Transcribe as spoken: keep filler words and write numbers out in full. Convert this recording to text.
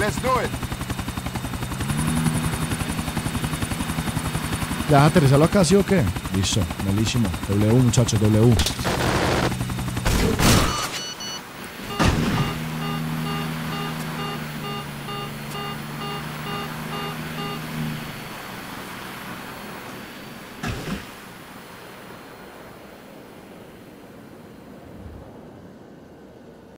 Let's do it. ¿Ya vas a aterrizarlo acá, sí o qué? Listo, buenísimo. W, muchachos, W.